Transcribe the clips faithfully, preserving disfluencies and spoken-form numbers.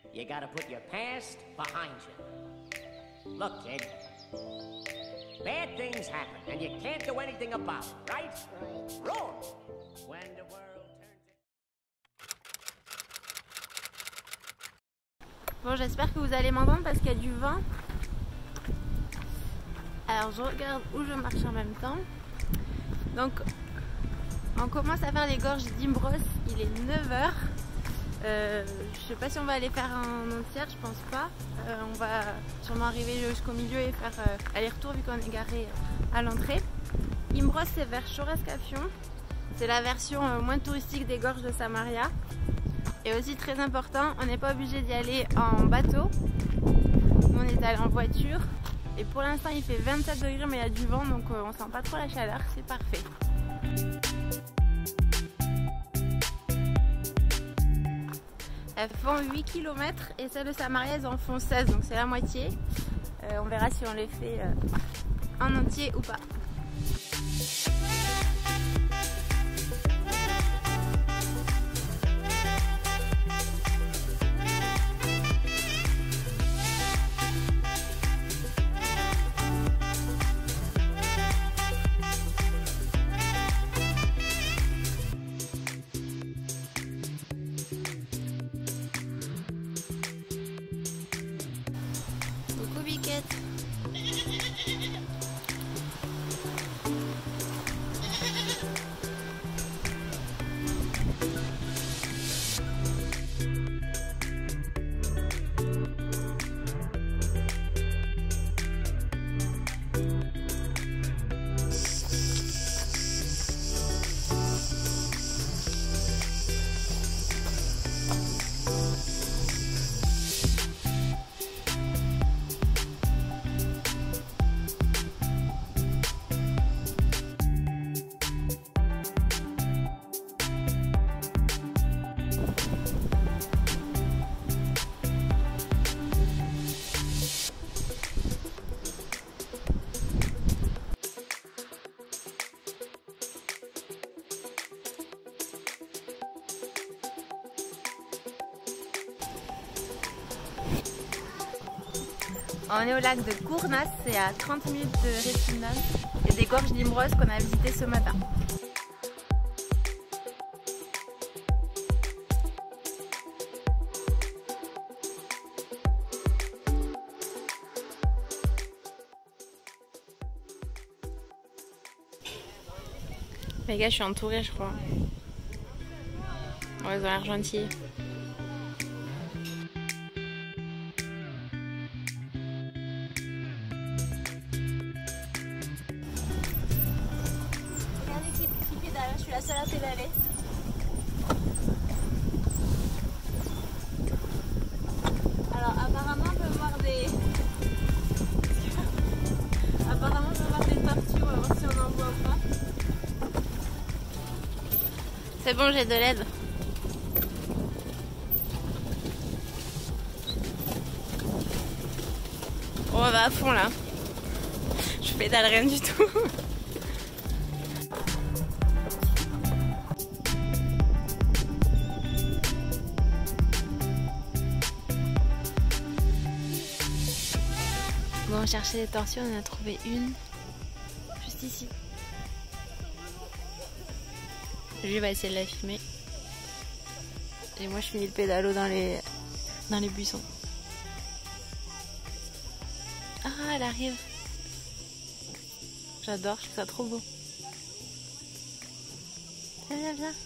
You gotta put your past behind you. Look, kid. Bad things happen, and you can't do anything about it, right? Right. Wrong. When the world turns... Bon, j'espère que vous allez m'entendre parce qu'il y a du vent. Alors, je regarde où je marche en même temps. Donc, on commence à faire les gorges d'Imbros. Il est neuf heures. Euh, je sais pas si on va aller faire un entière, je pense pas. Euh, on va sûrement arriver jusqu'au milieu et faire euh, aller-retour vu qu'on est garé à l'entrée. Imbros, c'est vers Chorascafion. C'est la version euh, moins touristique des gorges de Samaria. Et aussi très important, on n'est pas obligé d'y aller en bateau. Nous, on est allé en voiture. Et pour l'instant, il fait vingt-sept degrés, mais il y a du vent, donc euh, on sent pas trop la chaleur. C'est parfait. Elles font huit kilomètres et celles de Samaria, elles en font seize, donc c'est la moitié. Euh, on verra si on les fait euh, en entier ou pas. On est au lac de Kournas, c'est à trente minutes de Récinan et des gorges d'Imbros qu'on a visité ce matin. Les gars, je suis entourée, je crois. Ouais, ils ont l'air gentils. Je suis la seule à pédaler. Alors apparemment on peut voir des... apparemment on peut voir des tortues, on va voir si on en voit ou pas. C'est bon, j'ai de l'aide. On va à fond là. Je pédale rien du tout. Bon, on cherchait des tortues, on en a trouvé une juste ici. Lui va essayer de la filmer. Et moi je finis le pédalo dans les, dans les buissons. Ah, elle arrive. J'adore, je trouve ça trop beau. Viens, viens, viens.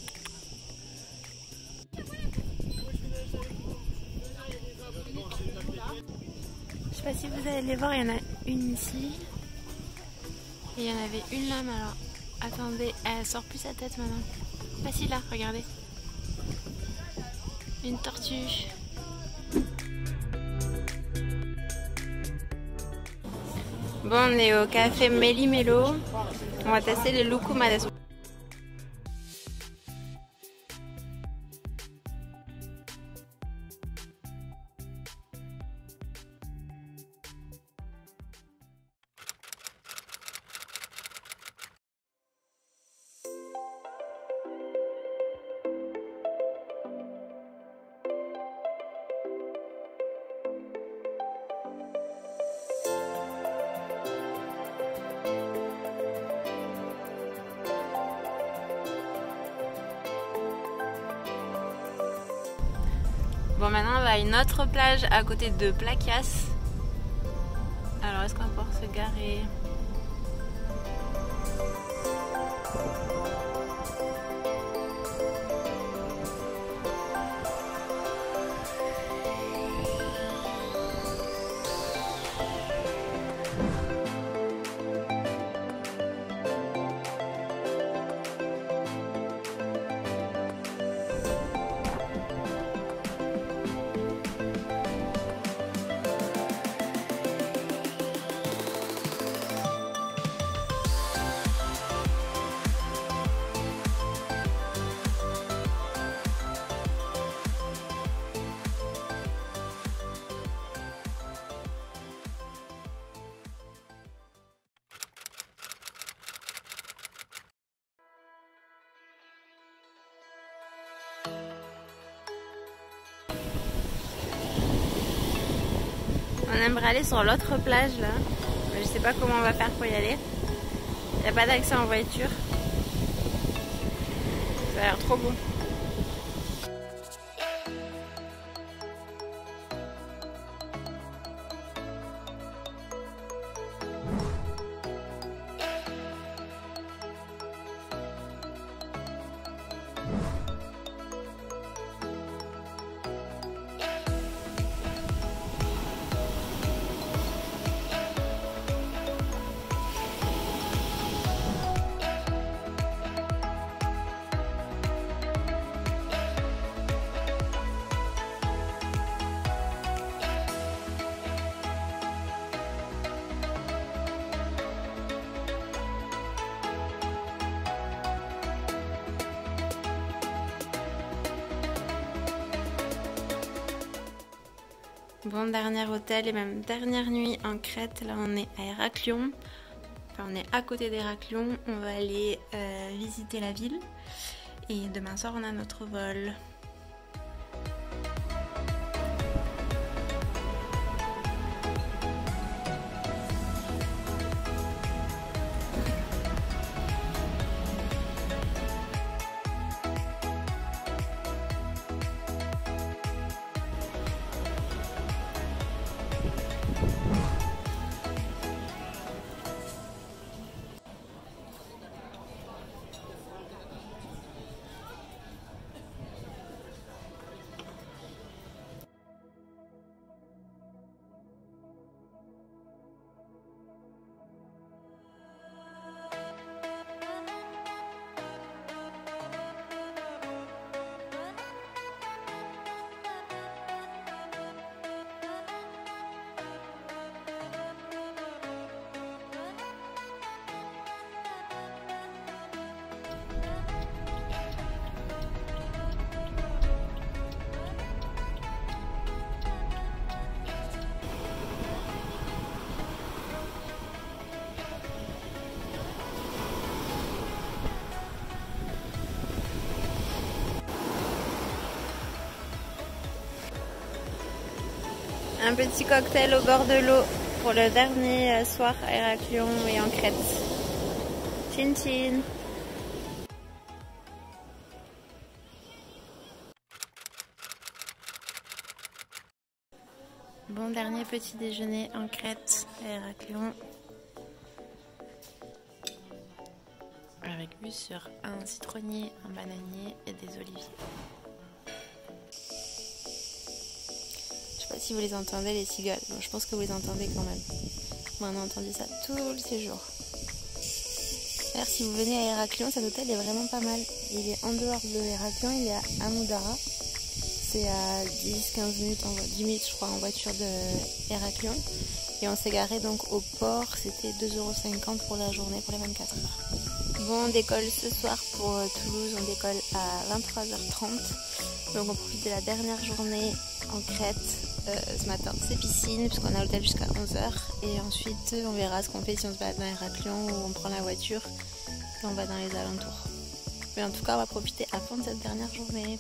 Je sais pas si vous allez les voir, il y en a une ici. Et il y en avait une là, mais alors, attendez, elle sort plus sa tête maintenant. Pas si là, regardez. Une tortue. Bon, on est au café Méli-Mélo. On va tester le loukoumades. Bon, maintenant on va à une autre plage à côté de Plakias. Alors est-ce qu'on va pouvoir se garer? On aimerait aller sur l'autre plage là, mais je sais pas comment on va faire pour y aller. Il n'y a pas d'accès en voiture. Ça a l'air trop beau. Bon, dernier hôtel et même dernière nuit en Crète. Là on est à Héraklion. Enfin on est à côté d'Héraklion. On va aller euh, visiter la ville. Et demain soir on a notre vol. Un petit cocktail au bord de l'eau pour le dernier soir à Héraklion et en Crète. Chin chin. Bon dernier petit déjeuner en Crète à Héraklion. Avec vue sur un citronnier, un bananier et des oliviers. Je sais pas si vous les entendez les cigales, bon, je pense que vous les entendez quand même. Moi on a entendu ça tout le séjour. D'ailleurs si vous venez à Héraklion, cet hôtel est vraiment pas mal. Il est en dehors de Héraklion, il est à Amoudara. C'est à dix à quinze minutes, en, dix minutes je crois en voiture de Héraklion. Et on s'est garé donc au port, c'était deux euros cinquante pour la journée, pour les vingt-quatre heures. Bon, on décolle ce soir pour Toulouse, on décolle à vingt-trois heures trente. Donc on profite de la dernière journée en Crète. Euh, ce matin c'est piscine puisqu'on a l'hôtel jusqu'à onze heures. Et ensuite on verra ce qu'on fait si on se balade dans Héraklion ou on prend la voiture et on va dans les alentours. Mais en tout cas on va profiter à fond de cette dernière journée.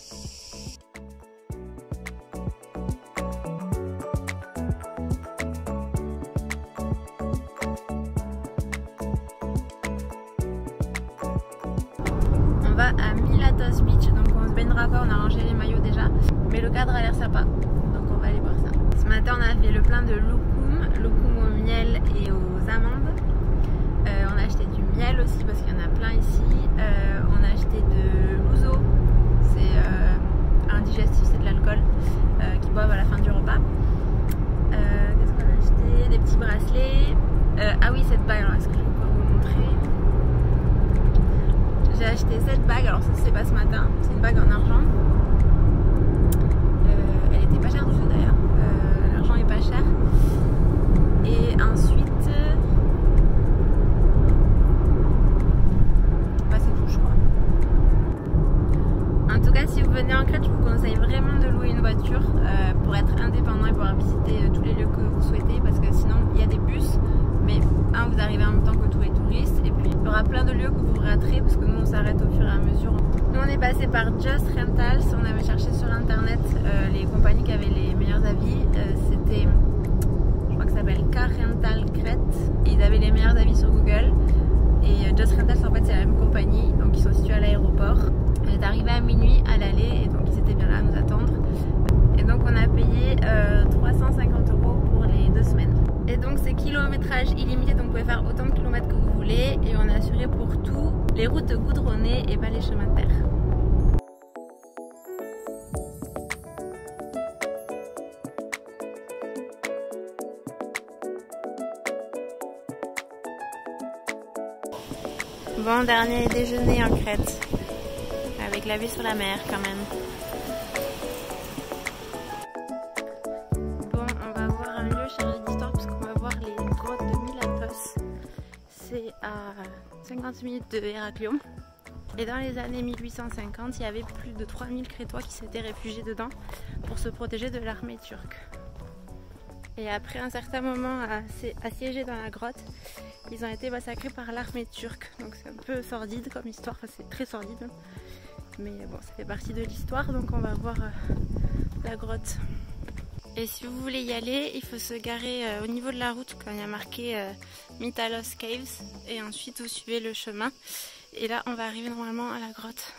On va à Milatos Beach, donc on se baignera pas, on a rangé les maillots déjà. Mais le cadre a l'air sympa, donc on va aller voir ça. Ce matin on a fait le plein de loukoum, loukoum au miel et aux amandes. Euh, on a acheté du miel aussi parce qu'il y en a plein ici. Euh, on a acheté de l'ouzo, c'est euh, un digestif, c'est de l'alcool euh, qu'ils boivent à la fin du repas. Euh, Qu'est-ce qu'on a acheté? Des petits bracelets. Euh, ah oui, cette bague, alors est-ce que je vais pouvoir vous montrer? J'ai acheté cette bague, alors ça c'est pas ce matin, c'est une bague en argent. Euh, elle était pas chère du tout d'ailleurs, euh, l'argent est pas cher. Et ensuite, bah c'est tout je crois. En tout cas, si vous venez en Crète, je vous conseille vraiment de louer une voiture euh, pour être indépendant et pouvoir visiter euh, tous les lieux que vous souhaitez, parce que sinon il y a des bus, mais un, vous arrivez en même temps que tous les touristes, et puis il y aura plein de lieux que vous raterez parce que nous on s'arrête au fur et à mesure. Nous on est passé par Just Rentals, on avait cherché sur internet euh, les compagnies qui avaient les meilleurs avis, euh, c'était, je crois que ça s'appelle Car Rental Crète, et ils avaient les meilleurs avis sur Google. Et euh, Just Rentals en fait c'est la même compagnie, donc ils sont situés à l'aéroport. On est arrivé à minuit à l'aller et donc ils étaient bien là à nous attendre. Et donc on a payé euh, trois cent cinquante euros pour les deux semaines. Et donc c'est kilométrage illimité, donc vous pouvez faire autant de kilomètres que vous voulez. Et on est assuré pour tout, les routes goudronnées et pas les chemins de terre. Bon, dernier déjeuner en Crète, avec la vue sur la mer quand même. Bon, on va voir un lieu chargé d'histoire parce qu'on va voir les grottes de Milatos. C'est à cinquante minutes de Héraclion. Et dans les années mille huit cent cinquante, il y avait plus de trois mille Crétois qui s'étaient réfugiés dedans pour se protéger de l'armée turque. Et après un certain moment assiégés dans la grotte, ils ont été massacrés par l'armée turque. Donc c'est un peu sordide comme histoire, enfin c'est très sordide. Mais bon, ça fait partie de l'histoire, donc on va voir euh, la grotte. Et si vous voulez y aller, il faut se garer euh, au niveau de la route quand il y a marqué euh, Mitalos Caves. Et ensuite vous suivez le chemin. Et là on va arriver normalement à la grotte.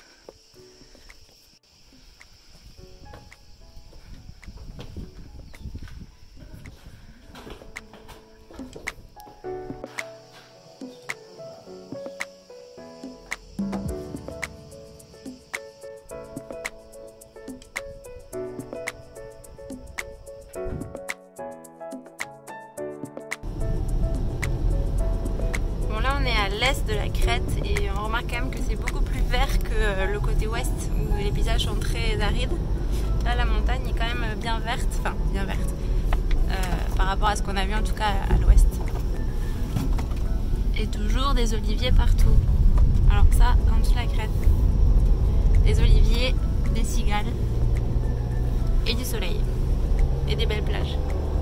On est à l'est de la Crète et on remarque quand même que c'est beaucoup plus vert que le côté ouest où les paysages sont très arides. Là la montagne est quand même bien verte, enfin bien verte euh, par rapport à ce qu'on a vu en tout cas à l'ouest. Et toujours des oliviers partout. Alors ça, en dessous de la Crète, des oliviers, des cigales et du soleil et des belles plages.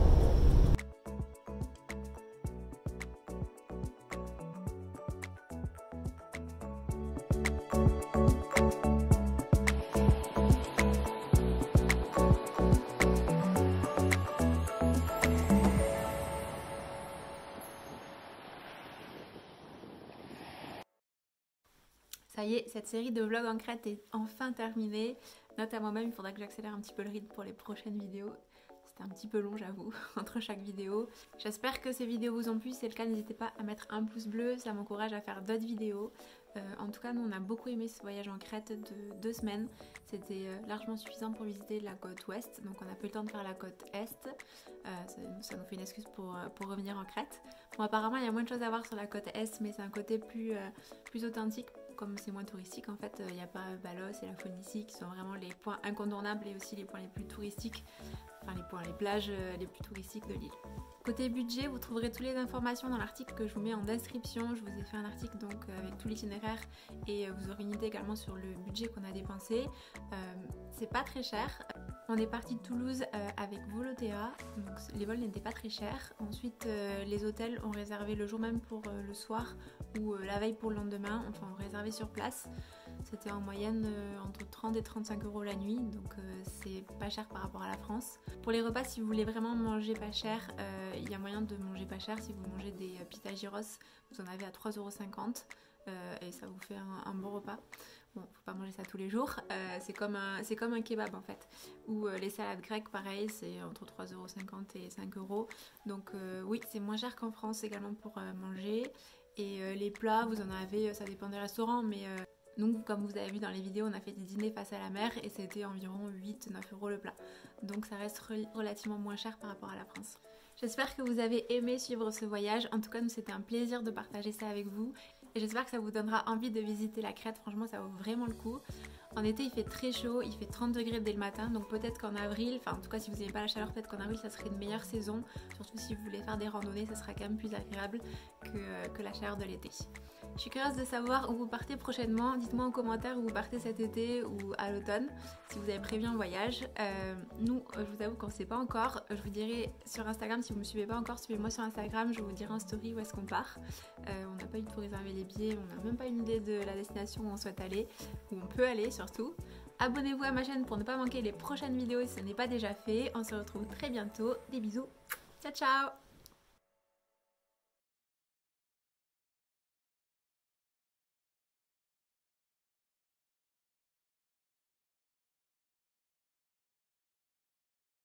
Ça y est, cette série de vlogs en Crète est enfin terminée. Note à moi-même, il faudra que j'accélère un petit peu le rythme pour les prochaines vidéos. C'était un petit peu long j'avoue, entre chaque vidéo. J'espère que ces vidéos vous ont plu, si c'est le cas n'hésitez pas à mettre un pouce bleu, ça m'encourage à faire d'autres vidéos. Euh, en tout cas nous on a beaucoup aimé ce voyage en Crète de deux semaines. C'était euh, largement suffisant pour visiter la côte ouest, donc on n'a pas eu le temps de faire la côte est. Euh, ça, ça nous fait une excuse pour, pour revenir en Crète. Bon apparemment il y a moins de choses à voir sur la côte est, mais c'est un côté plus, euh, plus authentique. Comme c'est moins touristique en fait, il n'y a pas Balos et la Phoenicie qui sont vraiment les points incontournables et aussi les points les plus touristiques, enfin les points, les plages les plus touristiques de l'île. Côté budget, vous trouverez toutes les informations dans l'article que je vous mets en description. Je vous ai fait un article donc avec tout l'itinéraire et vous aurez une idée également sur le budget qu'on a dépensé. Euh, c'est pas très cher. On est parti de Toulouse euh, avec Volotea, donc les vols n'étaient pas très chers. Ensuite euh, les hôtels ont réservé le jour même pour euh, le soir ou euh, la veille pour le lendemain, enfin on réservait sur place. C'était en moyenne euh, entre trente et trente-cinq euros la nuit, donc euh, c'est pas cher par rapport à la France. Pour les repas, si vous voulez vraiment manger pas cher, euh, il y a moyen de manger pas cher. Si vous mangez des euh, pita gyros, vous en avez à trois euros cinquante euh, et ça vous fait un, un bon repas. Bon, faut pas manger ça tous les jours. Euh, c'est comme un, c'est comme un kebab en fait. Ou euh, les salades grecques, pareil, c'est entre trois euros cinquante et cinq euros. Donc euh, oui, c'est moins cher qu'en France également pour euh, manger. Et euh, les plats, vous en avez, ça dépend des restaurants, mais euh, nous, comme vous avez vu dans les vidéos, on a fait des dîners face à la mer et c'était environ huit à neuf euros le plat. Donc ça reste re relativement moins cher par rapport à la France. J'espère que vous avez aimé suivre ce voyage. En tout cas, nous, c'était un plaisir de partager ça avec vous. Et j'espère que ça vous donnera envie de visiter la Crète. Franchement, ça vaut vraiment le coup. En été, il fait très chaud, il fait trente degrés dès le matin. Donc peut-être qu'en avril, enfin en tout cas si vous n'aimez pas la chaleur, peut-être qu'en avril, ça serait une meilleure saison. Surtout si vous voulez faire des randonnées, ça sera quand même plus agréable que, euh, que la chaleur de l'été. Je suis curieuse de savoir où vous partez prochainement. Dites-moi en commentaire où vous partez cet été ou à l'automne, si vous avez prévu un voyage. Euh, nous, je vous avoue qu'on ne sait pas encore. Je vous dirai sur Instagram, si vous ne me suivez pas encore, suivez-moi sur Instagram, je vous dirai en story où est-ce qu'on part. Euh, on n'a pas eu de tout réserver les billets, on n'a même pas une idée de la destination où on souhaite aller, où on peut aller surtout. Abonnez-vous à ma chaîne pour ne pas manquer les prochaines vidéos si ce n'est pas déjà fait. On se retrouve très bientôt. Des bisous. Ciao ciao.